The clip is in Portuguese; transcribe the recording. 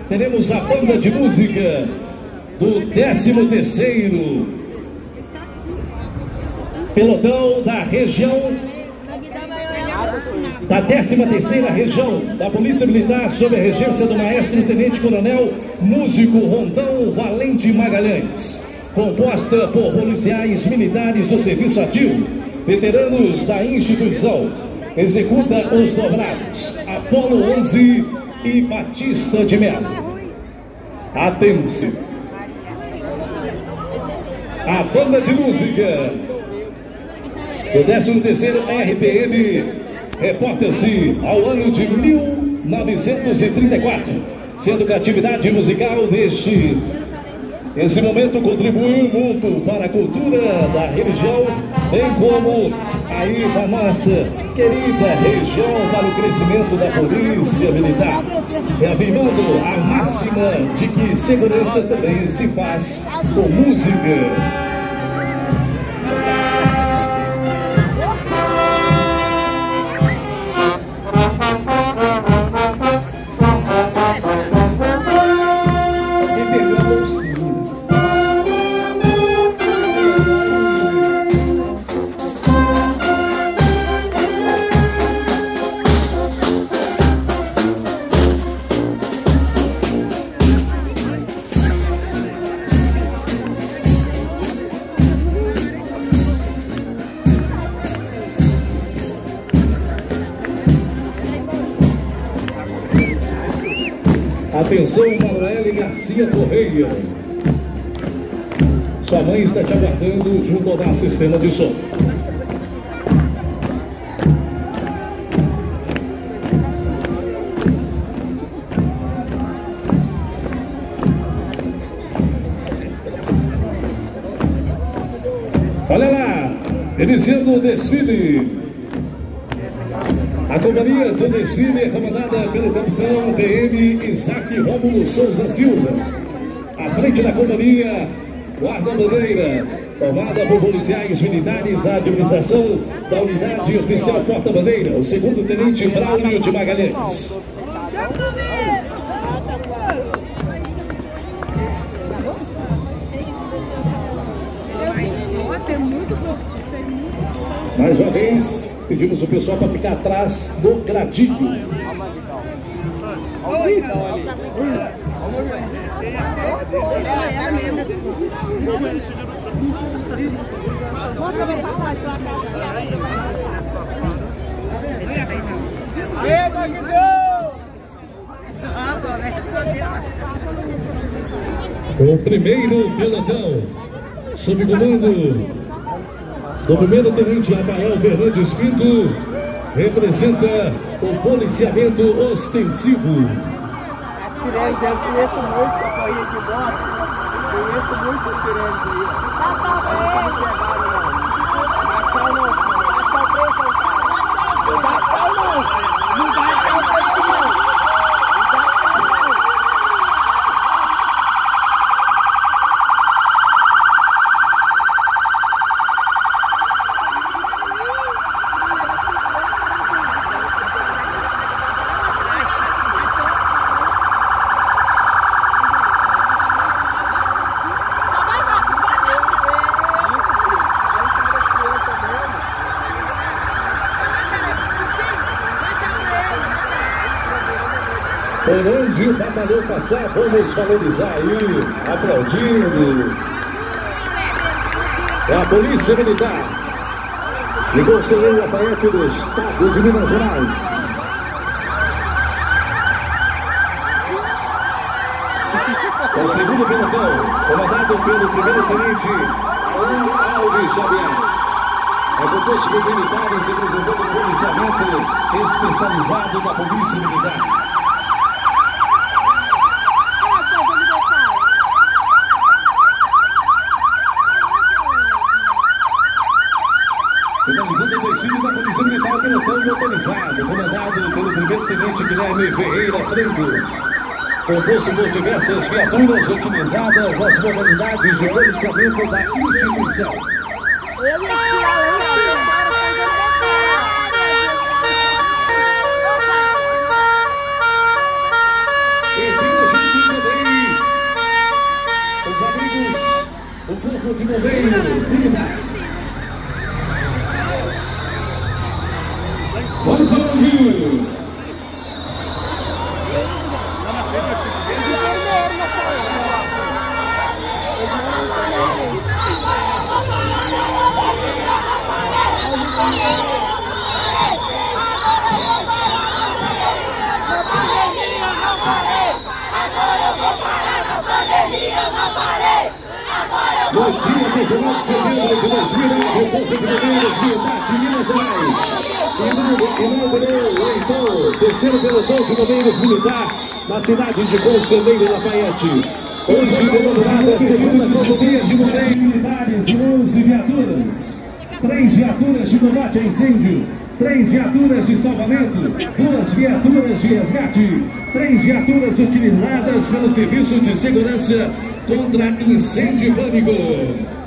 teremos a banda de música do 13º pelotão da região, da 13ª região da Polícia Militar, sob a regência do maestro Tenente Coronel Músico Rondão Valente Magalhães, composta por policiais militares do serviço ativo, veteranos da instituição. Executa os dobrados Apolo 11 e Batista de Melo. Atenção! A banda de música do 13º RPM reporta-se ao ano de 1934, sendo que a atividade musical nesse momento contribuiu muito para a cultura da religião, bem como aí da nossa querida região, para o crescimento da polícia militar, reafirmando a máxima de que segurança também se faz com música. Atenção, Manuele Garcia Correia. Sua mãe está te aguardando junto ao nosso sistema de som. Olha lá, iniciando o desfile. A companhia do desfile é comandada pelo capitão PM Isaac Rômulo Souza Silva. À frente da companhia, guarda-bandeira, formada por policiais militares, a administração da unidade oficial porta-bandeira, o 2º tenente Braulio de Magalhães. Mais uma vez, pedimos o pessoal para ficar atrás do gradinho. O primeiro pelotão, sob comando do 1º tenente Rafael Fernandes Pinto, representa o policiamento ostensivo. A sirene, eu conheço muito a corrida de moto, conheço muito as sirenes aí. Não dá tchau não. Não dá tchau não. Não dá tchau não. Por onde o batalhão passar, vamos valorizar aí, aplaudindo. É a Polícia Militar e Conselheiro Lafayette do Estado de Minas Gerais. O 2º pelotão, comandado pelo 1º tenente Alves Xavier. É composto por militares e representando o policiamento especializado da Polícia Militar. Finalizando o desfile da Polícia Militar, pelotão motorizado, comandado pelo 1º tenente Guilherme Ferreira Franco. Composto por diversas viaturas utilizadas nas modalidades de policiamento da instituição. E amigos, o Corpo de Bombeiro Militar. Vamos ao Rio. No dia 19 de setembro de 2009, o Corpo de Bombeiros Militar de Minas Gerais inaugurou então o terceiro pelotão de bombeiros militar na cidade de Conselheiro Lafayette. Hoje inaugurada a segunda companhia de bombeiros militares e 11 viaturas, 3 viaturas de combate a incêndio, 3 viaturas de salvamento, 2 viaturas de resgate, 3 viaturas utilizadas pelo Serviço de Segurança contra Incêndio e Pânico.